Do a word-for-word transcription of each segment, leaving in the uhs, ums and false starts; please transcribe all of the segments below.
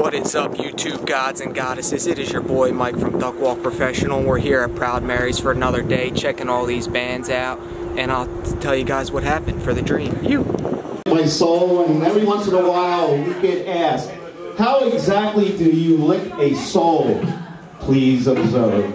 What is up, YouTube gods and goddesses? It is your boy Mike from Duck Walk Professional. We're here at Proud Mary's for another day, checking all these bands out, and I'll tell you guys what happened for the dream. You. My soul, and every once in a while we get asked, how exactly do you lick a soul? Please observe.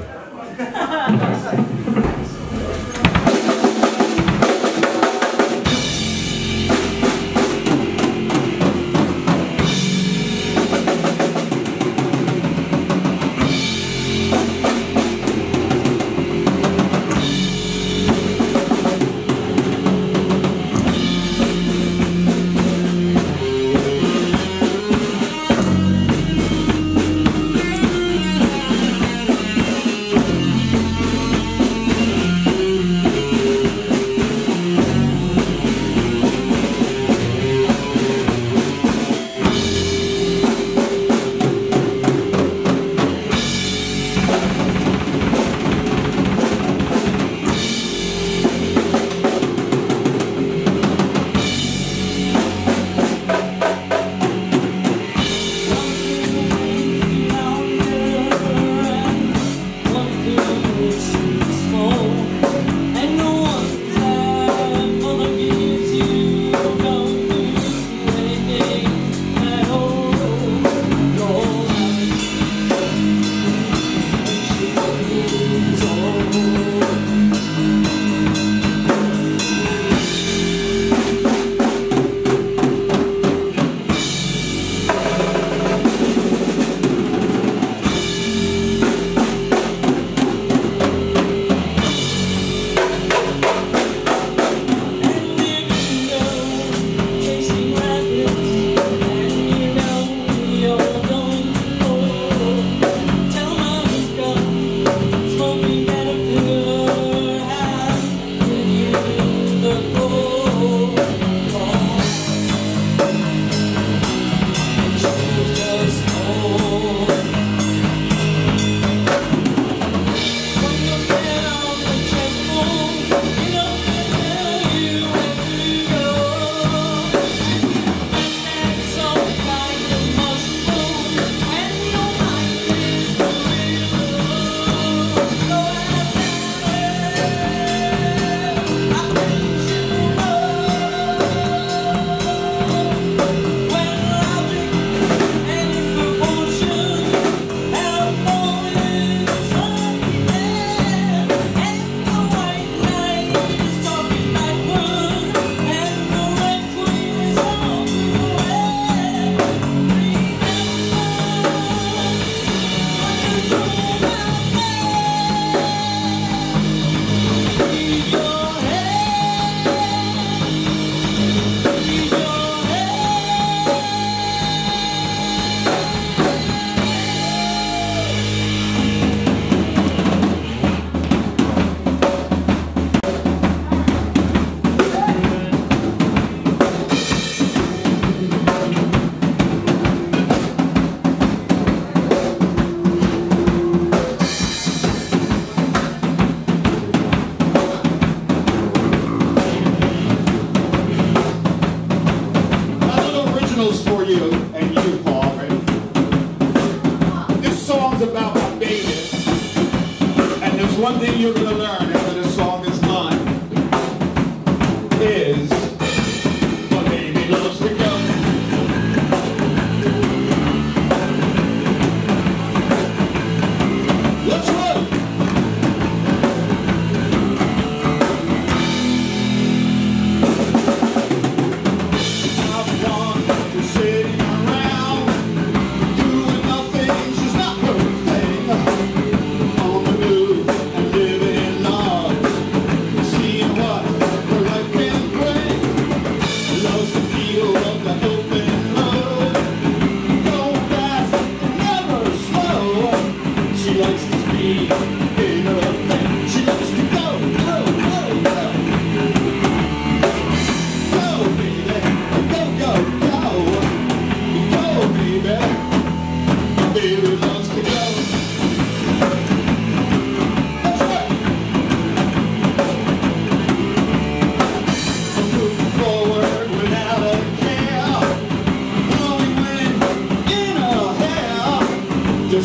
For you and you, Paul. This song's about my baby, and there's one thing you're going to learn after this song is done, is my baby loves to go. Let's roll! Sitting around, doing nothing, she's not her thing. On the move and living in love.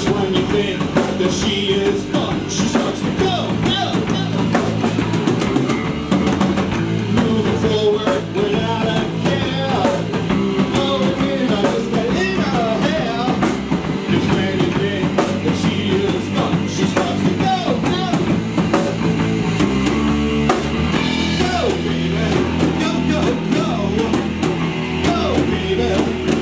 Just when you think that she is gone, she starts to go, go, go. Moving forward without a care. Oh, we're not just getting her hair. Just when you think that she is gone, she starts to go, go. Go, baby, go, go, go. Go, baby.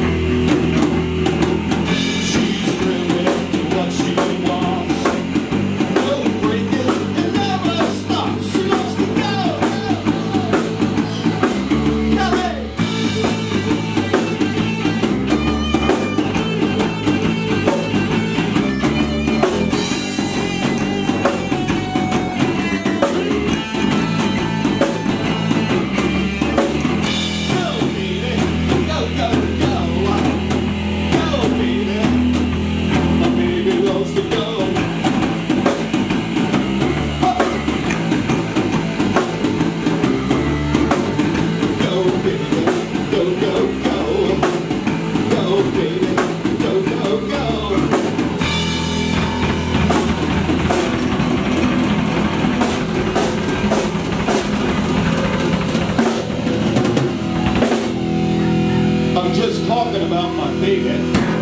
I'm just talking about my baby,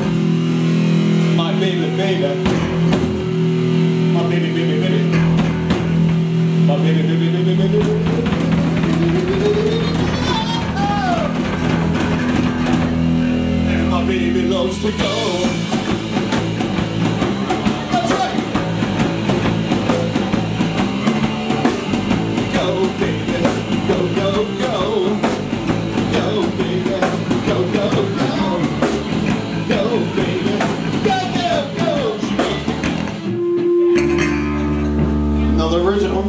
my baby, baby, my baby, baby, baby, my baby, baby, baby, baby, baby. And my baby loves to go. That's right. Go, baby, go, go, go. Go, baby. Go, go, go, go, baby, go, go, go. Another original.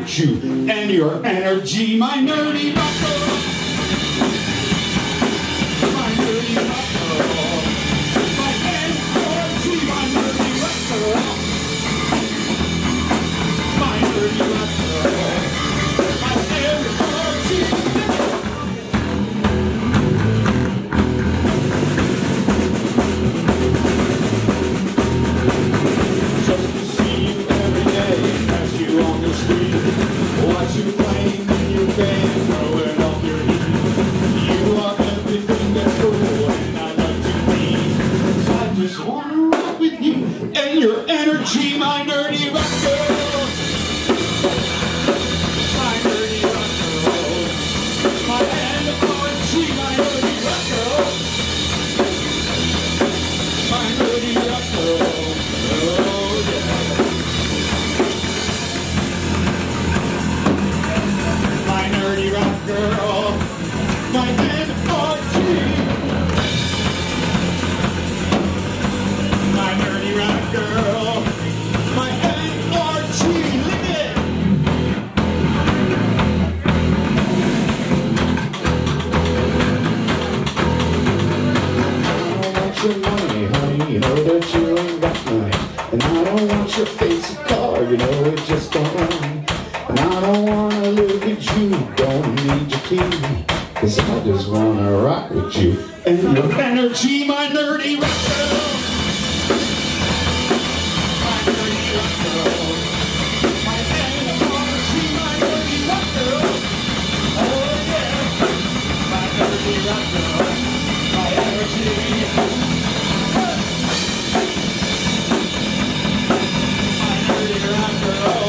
with you and your energy, my nerdy rocker. My nerdy rocker. My energy, my nerdy rocker. My nerdy rocker. My energy. Just to see you every day, pass you on the street, watch you playing in your band, throwing off your heat. You are everything that's cool, and I like to be. So I just wanna rock with you and your energy, my nerdy rocker. My nerdy rocker. My energy, my nerdy rocker. My nerdy rocker. Girl, my N R G, my nerdy rock girl, my N R G, lick it. I don't want your money, honey, you know that you ain't got money. And I don't want your fancy car, you know it just don't run. And I don't wanna live with you, don't need your key, cause I just wanna rock with you and your energy, my nerdy rock girl. My nerdy rock girl. My energy, my nerdy rock girl. Oh yeah. My nerdy rock girl. My energy. My nerdy rock girl.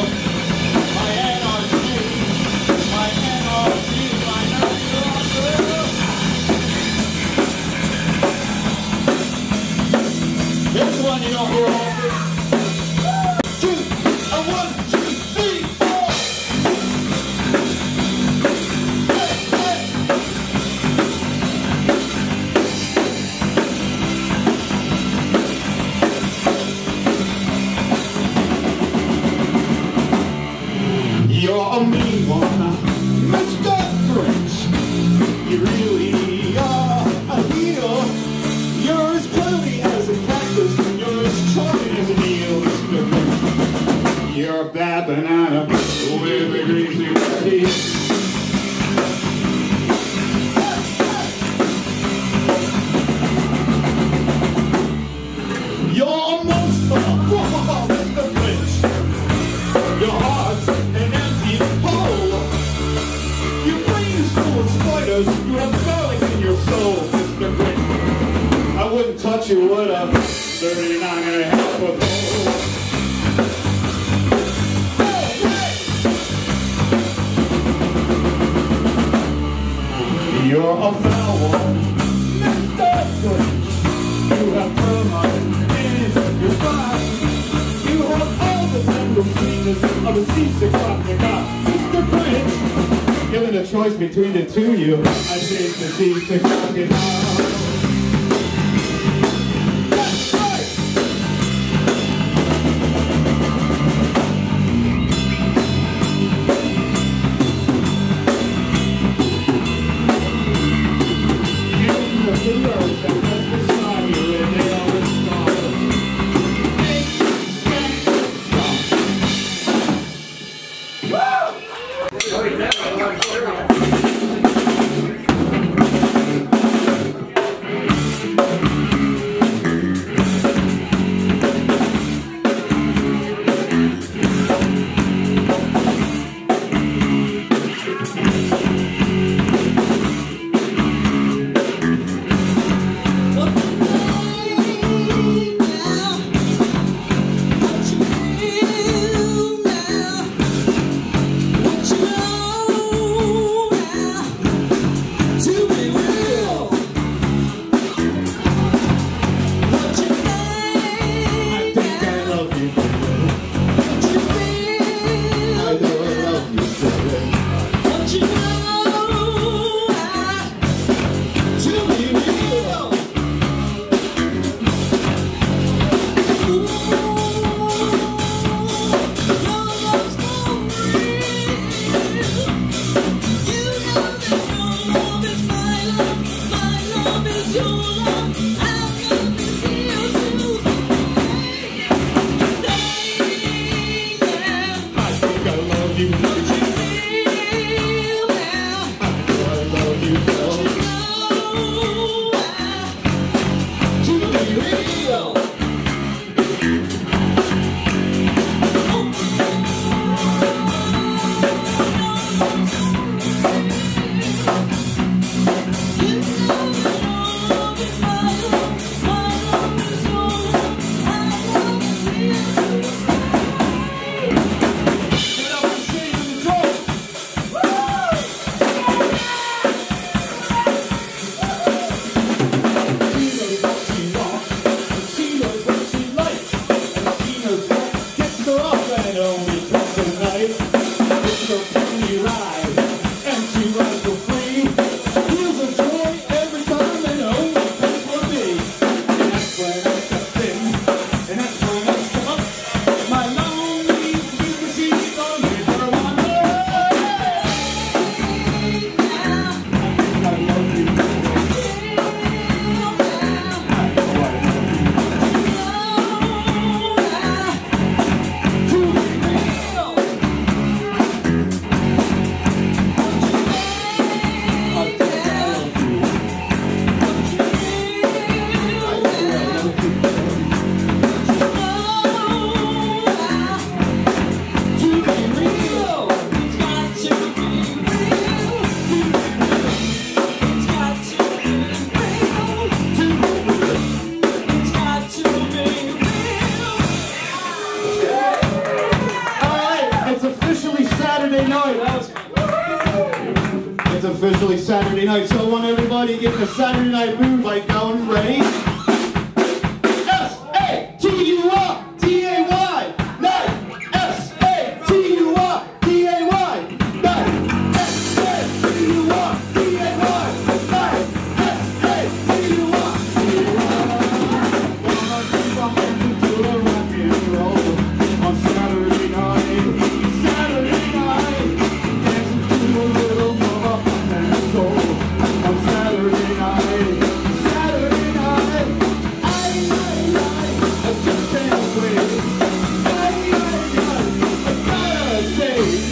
This one you don't hear often. Two, a one, two, three, four. Hey, hey. You're a mean one, Mister Grinch. You really are a heel. You're as cloudy as a cactus, and you're as charming as an eel, Mister Grinch. You're a bad banana with a greasy body. You're a monster, whoa, Mister Grinch. Your heart's an empty hole. Your brain is full of spiders. You have garlic in your soul, Mister Grinch. I wouldn't touch you, would I? thirty-nine and a half foot pole. You're a foul one, Mister Grinch. You have termites in your spine. You have all the tender sweetness of a seasick paprika, Mister Grinch. Given a choice between the two of you, I take the seasick paprika. It's officially Saturday night, so I want everybody to get in the Saturday night mood by going ready. S A T U R T A Y night. S A T U R T A Y night. S A T U R T A Y night. S A T U R T A Y. Gonna keep on dancing to the rock and roll on Saturday night. Saturday night. Dancing to a little mama and soul on Saturday night. Saturday night. I, I, I, I just can't wait. I, I, I, I gotta say.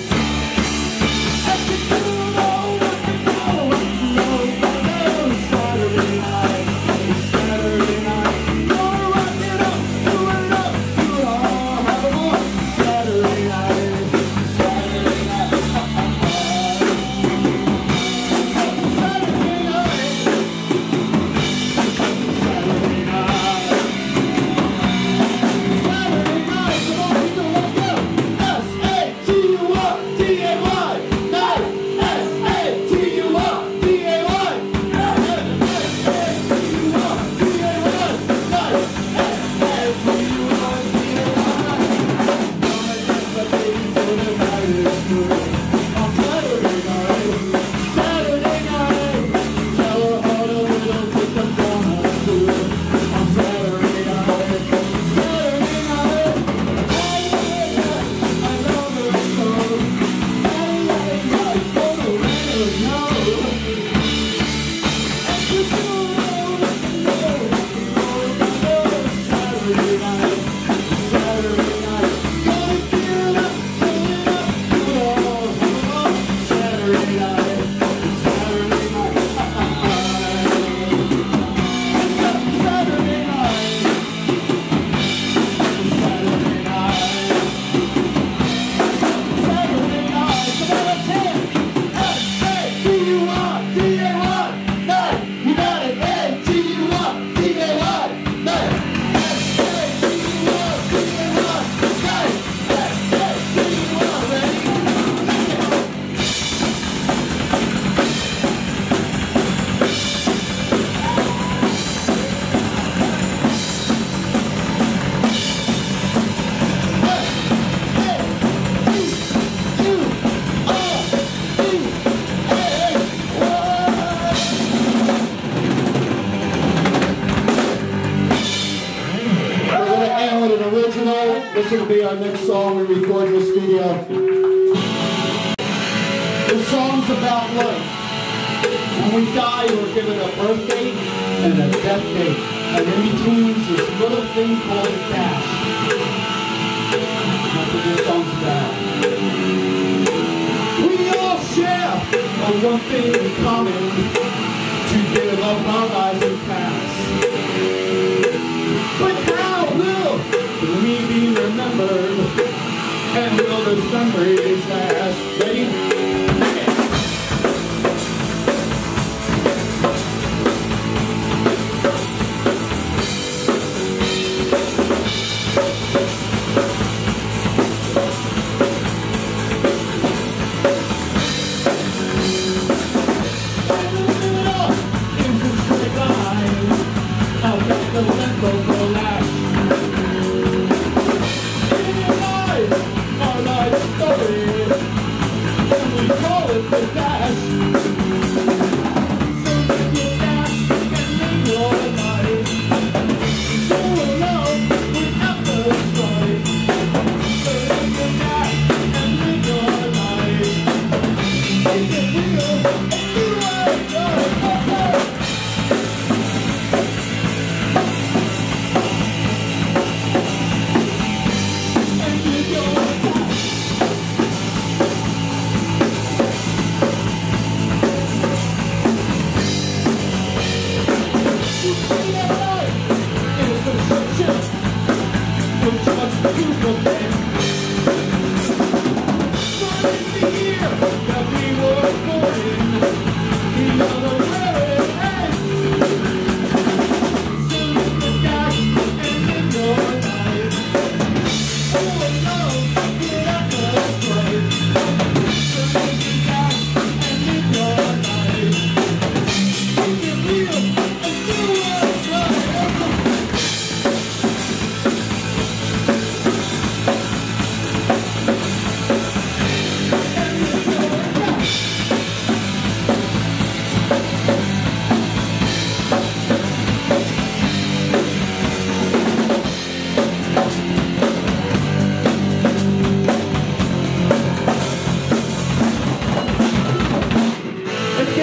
This will be our next song we record this video. This song's about life. When we die, we're given a birth date. and a death date. And in between this little thing called a cash. That's what this song's about. We all share a one thing in common, to give up our lives and pass. But how will we be remembered? And will those memories last? Ready?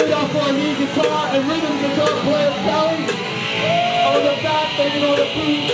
Guitar and rhythm guitar player Paddy on the back, and on the boot.